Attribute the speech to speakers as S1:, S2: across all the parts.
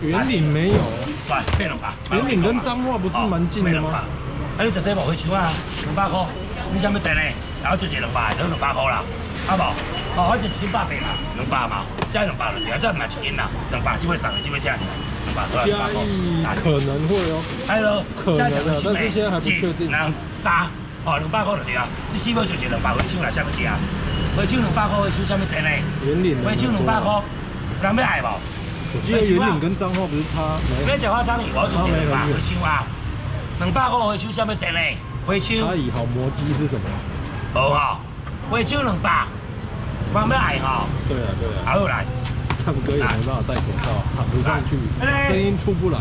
S1: 园岭没有。
S2: 对，变200。
S1: 园岭跟彰化不是蛮近的吗？
S2: 啊，你16无花枪啊，200块。你想要整呢？然后就一200，就200块啦，好无？哦，反正1斤100嘛，200嘛，加200就对啊，这唔系1斤啦，200只会上，只会下200多。
S1: 嘉义可能会哦。
S2: 还有，
S1: 可能的，但是现在还不确定。
S2: 2、3，哦，200块就对啊，这4尾就200花枪啦，啥物事啊？花枪200块，花枪啥物整呢？
S1: 园岭。
S2: 花枪200块，人要爱无？
S1: 我记得园岭跟彰化不是差没？
S2: 你食花生油，我就200花枪啊，200块花枪啥物整呢？花枪。
S1: 差异好磨机是什么？
S2: 无吼，花枪200，人要爱吼。对啊。好来。
S1: 唱歌也没办法戴口罩，喊不上去，声音出不来。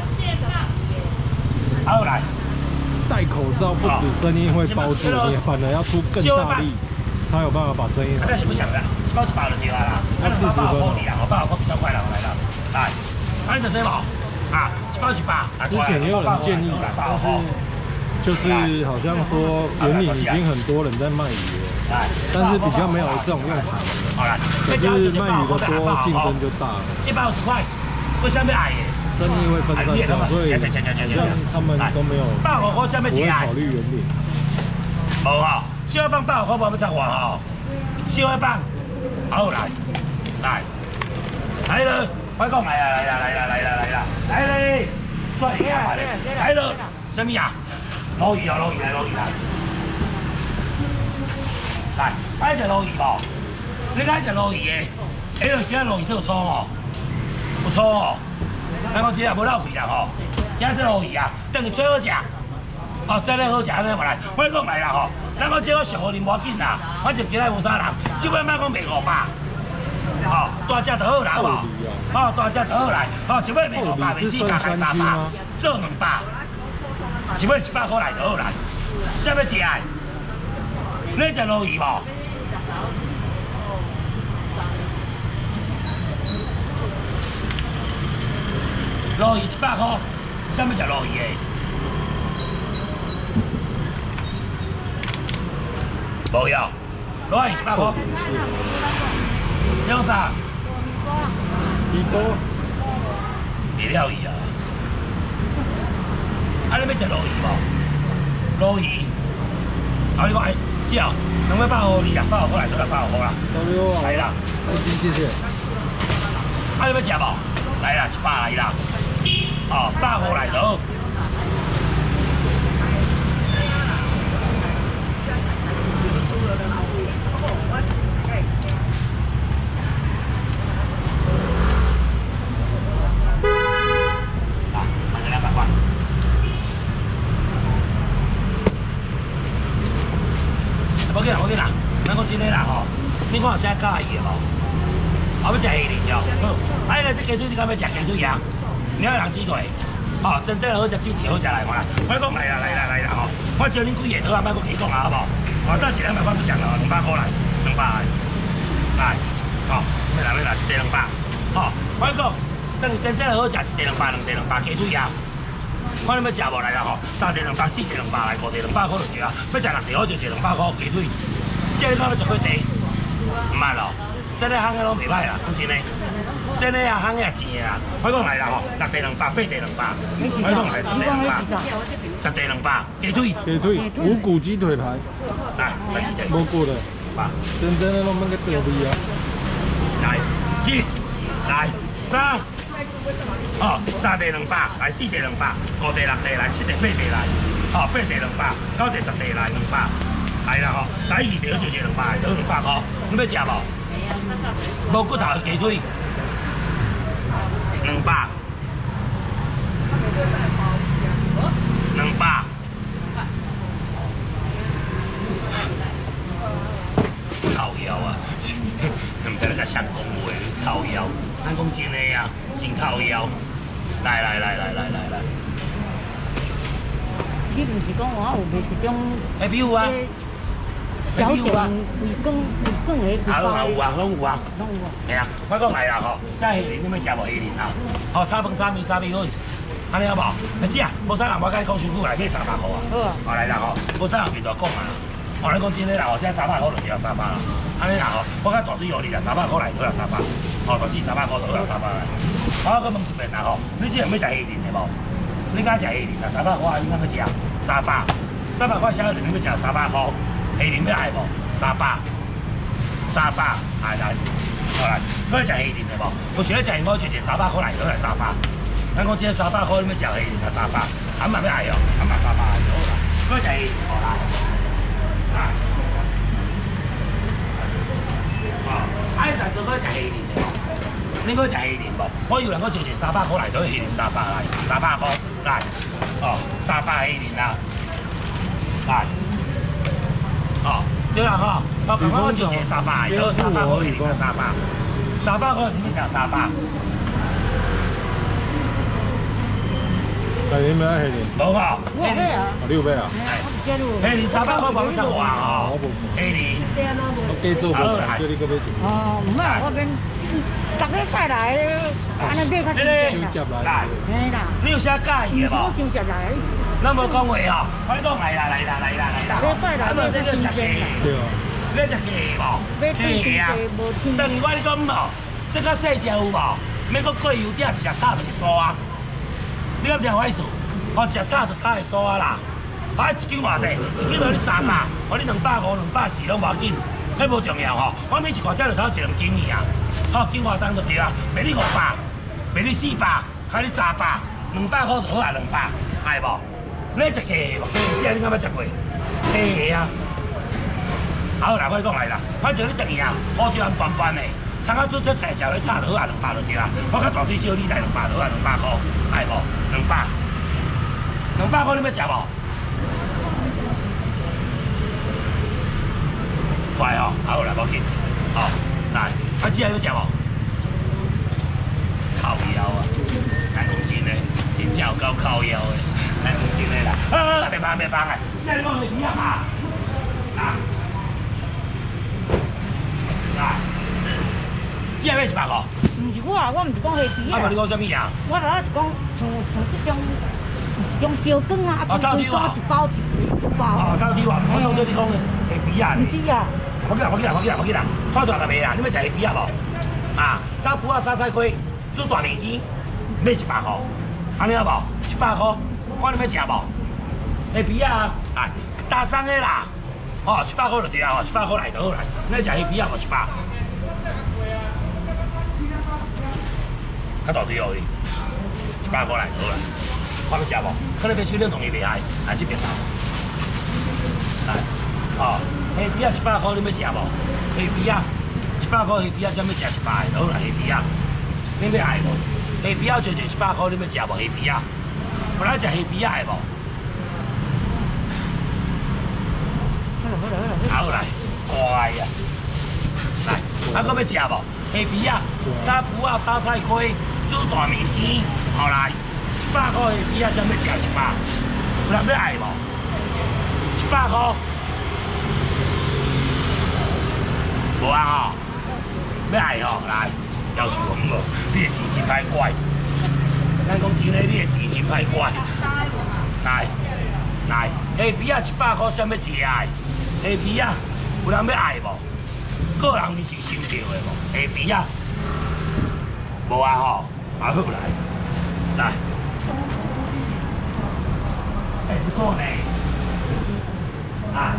S2: 好来，
S1: 戴口罩不止声音会包住，你反而要出更大力，才有办法把声音。
S2: 那是不想的，包100就对啦。
S1: 要40分。
S2: 我100块比较快了，来了，来，那你这包啊，100。
S1: 之前也有人建议，就是好像说园岭已经很多人在卖鱼了，但是比较没有这种用法。
S2: 好了，
S1: 可是卖鱼的多，竞争就大了。
S2: 150块，为什么矮耶？
S1: 生意会分散掉，所以让他们都没有
S2: 150块，下面几
S1: 考虑园岭。
S2: 无吼，小棒150块，无要插话吼。小棒，好来，来了，快讲来啦，来嘞，帅气啊，来了，什么呀？鲈鱼来。来，爱食鲈鱼无？你爱食鲈鱼的？今仔鲈鱼特粗哦，不粗哦。咱讲这也无浪费啦吼。今仔这鲈鱼啊，等于最好食。哦，再来好食安尼嘛来，我讲来啦吼。咱讲这个上好啉无要紧啦，反正今仔无啥人，即摆莫讲卖500。哦，大只就好啦，好无？哦，大只就好来。哦，一尾卖500，卖400，卖300，做200。一尾100块来就好来。啥要食的？你食鲈鱼无？鲈鱼100块，啥要食鲈鱼的？无要，鲈鱼100块。要啥？鱼多。未了鱼啊！啊，你要食鲈鱼无？鲈鱼。啊，你讲哎，姐哦，200块你啊，100块来都来100块啦。来啦，
S1: 谢谢。
S2: 啊，你要食无？来啦，100来啦。哦，100块来都。无紧啦，咱讲真诶啦吼，你看有啥介意的无？后要食虾仁哦，好，哎，来这鸡腿你敢要食鸡腿啊？你要人鸡腿，哦，真正好食，鸡翅好食来看啦。我讲来啦吼，我招恁几个倒啊，莫搁加讲啊，好无？哦，等一下200块不讲了，200块来，200来，好，要来1地200，好，我讲，等于真正好食，1地200，2地200鸡腿啊。看你要食无来啦吼，3地200、4地200来，5地200块就对啊。要食6地好就1200块鸡腿。这你看要食几济？唔捌咯，这个行个拢袂歹啦，讲真诶，这个啊行个也钱的啦。我讲来啦吼，6地200、8地200，我讲来10地200，10地200鸡腿。
S1: 鸡腿，无骨鸡腿排。
S2: 来，12地。
S1: 无骨的。真正的拢那个得味啊。
S2: 来，1，来3。哦，3地200，来4地200，5地6地来，7地8地来，哦8地200，9地10地来200，来啦吼，12地就1200，就200块，你要食无？无骨头的鸡腿，200，200，靠腰啊！唔知你甲谁讲话，靠腰，咱讲真诶啊，真靠腰。来。
S3: 你唔是讲我有卖一种？
S2: 下比有啊，
S3: 小店味更的一包。
S2: 有啊，拢有啊。系啊，我讲来啦吼，这虾仁你要食无虾仁啊？吼，炒饭、炒面、炒米粉，安尼好无？阿姐啊，无啥人我甲你讲辛苦来，买300块啊。好。好来啦吼，无啥人面大讲啊。 哦，你讲真诶啦，哦，现在300块就要300啦。安尼啦吼，我较大对互你啦，300块内都要300，哦，大致300块就要300啦。我搁问一遍啦吼，你这样要食虾仁的无？你敢食虾仁啊？300块你敢要食？300，300块虾仁你要食300块，虾仁要爱无？300，来，好来，我要食虾仁的无？我想要食虾仁，我就1个300块内都来300。咱讲这300块你要食虾仁啊300，俺嘛要爱哦，俺嘛300就好啦。我要食虾仁，好来，来。哎，在做个食虾仁的，你个食虾仁无？我有人个就300块来，都虾仁300来，300块来，哦，300虾仁啦，来，哦，对啦吼，我讲我就300，都300块虾仁啊300，300块你们食300。
S1: 但你买虾仁？
S2: 无吼，
S3: 我买啊，
S1: 你有买啊？
S2: 虾仁300块帮你送我吼，虾仁。
S1: 我计做无，叫你搁买做。
S3: 哦，唔啊，我边大家带来，安尼买较新鲜啦。
S2: 来，
S3: 嘿啦，
S2: 你有啥介意的无？
S3: 我先接来。
S2: 咱无讲话吼，我讲来啦。咱无这个食鸡，
S1: 对啊。
S2: 要食鸡无？鸡啊！等于我你讲无，这个细只有无？免搁过油点食炒就会酥啊！你敢听我意思？哦，食炒就炒会酥啊啦！啊，1斤偌济？1斤就你300，哦你250、240拢无要紧，迄无重要吼。我每一块才就炒1、2斤尔啊，好斤外重就对啊，卖你500，卖你400，还你300，200块就好啊，200，爱无？你食鸡无？鸡你敢要食过？鸡啊！好啦，我讲来啦，反正你等于啊，好酒安拌拌的，参考做这菜食咧炒就好啊，200就对啊。我较大堆少你来200就好啊，200块，爱无？200块你要食无？快哦，好啦，无紧，好来，啊，姐要食无？靠腰啊，来讲真诶，真正有够靠腰诶，来讲真诶啦，别帮啊，现在你讲会一样啊？来，姐要100块？
S3: 唔是我，我唔是讲虾皮啊。
S2: 啊，无你讲啥物啊？
S3: 我来是讲像这种烧羹啊，
S2: 哦，到底哇？
S3: 一包。
S2: 哦，到底哇？我当做你讲的虾皮啊？
S3: 唔是啊。
S2: 冇紧啦，看大就袂啦。你要食虾皮啊无？啊，炒脯啊，沙菜龟，煮大面筋，要100块，安尼好无？100块，看你要食无？虾皮啊，来大送的啦。哦，100块就对啊，哦，100块来就好来。你要食虾皮啊无？100。较大对哦你，100块来就好来。看要食无？可能要收两同伊袂爱，来这边来。来，哦。虾皮啊，100块你要食无？虾皮啊，100块虾皮啊，啥物食100个？好啦，虾皮啊，你要爱无？虾皮啊，就100块，你要食无？虾皮啊，本来食虾皮啊，爱无？好来，乖呀，来，啊，搁要食无？虾皮啊，炒脯啊，沙菜龟，煮大面筋，好来，100块虾皮啊，啥物食100？有人要爱无？100块。无啊吼，要爱吼来，要求我们无，你的钱真歹怪。咱讲真诶，你的钱真歹怪。来，虾皮啊100块，啥物食啊？虾皮啊，有人要爱无？个人你是收着的无？虾皮啊，无啊吼，啊好来，不错呢，啊。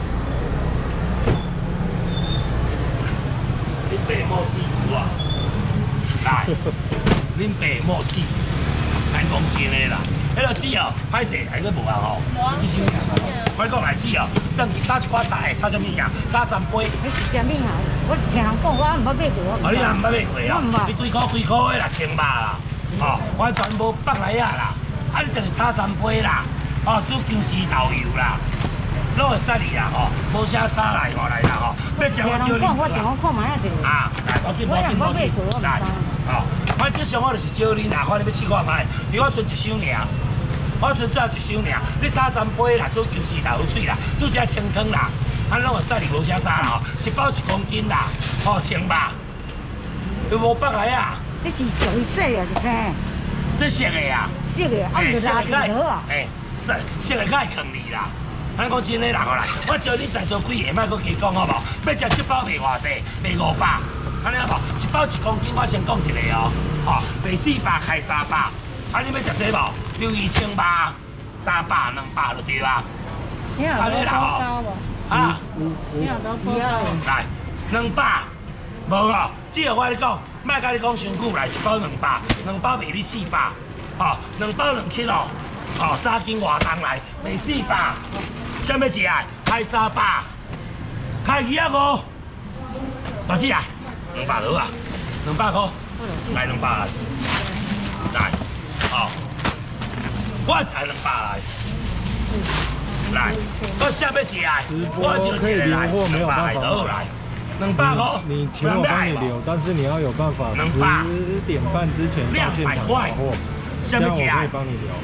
S2: 恁爸母死有啊？来，恁爸母死，咱讲真诶啦。迄个籽哦，歹势，还佫无啊吼。这首名我讲来籽哦，等于炒一寡菜，炒啥物呀？炒3杯。
S3: 你是啥物啊？我是听人讲，我毋捌买过。
S2: 哦，你也毋捌买过啊？你几箍的啦，1000吧啦。哦，我全部放来啊啦。啊，你等于炒3杯啦。哦，煮姜丝豆油啦。拢会使你啦吼，无啥差来吼来啦吼，要食我招你啦。
S3: 我看买下就。
S2: 啊，来，无紧，来，吼，我即上我就是招你啦，看你要试看卖，伫我剩1箱尔，我剩最后1箱尔，你炒3杯啦，煮姜丝豆腐水啦，煮只清汤啦，啊，拢会使你无啥差啦吼，一包1公斤啦，吼，1000吧，又无放来啊。
S3: 这是属于细的是啥？
S2: 这熟的啊。
S3: 熟的，啊，就垃圾好啊。
S2: 熟的较会坑你啦。 咱讲真诶人哦来，我招你在座几个，莫搁加讲好无？要食这包卖偌济？卖500，安尼好无？一包1公斤，我先讲一个哦，吼，卖400开300，啊你要食这无？留2800、300、200就对啦。安尼啦吼，啊，来200，无哦，只要我咧讲，莫甲你讲伤久来，一包200，2包卖你400，吼，2包2 kg，吼，3斤外重来，卖400。啥物钱啊？开300，开25，多少啊？200多啊，200块，来200来，来，哦，我来200来，来，我啥物钱啊？我就一个来，200来倒来，200块，
S1: 你请我帮你留，但是你要有办法10点半之前到现场拿货，这样我可以帮你留。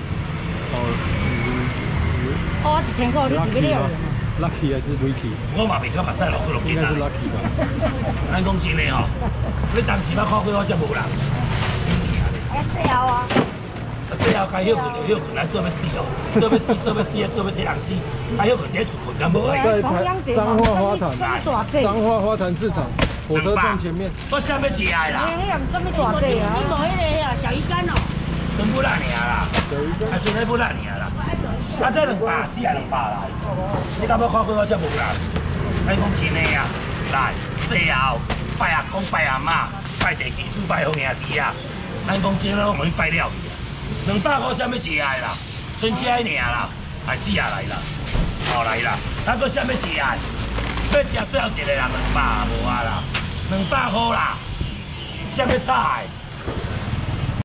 S3: 我1000块，你几个了
S1: ？Lucky 还是 Ricky？
S2: 我嘛袂晓目屎流去落
S1: 应该是 Lucky 吧。
S2: 咱讲真诶吼，你当时捌看过我遮无人。
S3: 最后啊！
S2: 最后该休困就休困，咱做要死哦，做要死，做要替人死，该休困伫厝困，敢无诶？
S1: 在彰化花坛，彰化花坛市场火车站前面。
S2: 我啥物食的啦？
S3: 你什么大块啊？你无迄个啊，小鱼干哦。
S2: 全部咱尔啦，啊，全部咱尔啦。啊，这200只系200来，你敢要看过我遮无人？咱讲真诶啊，来，最后拜阿公、拜阿嬷、拜地基主、拜好兄弟啊，咱讲真拢互伊拜了去啊。200块啥物食的啦？剩这尔啦，啊，只下来啦，后来啦，咱搁啥物食的？要食最后一个人200无啊啦，200块啦，啥物菜？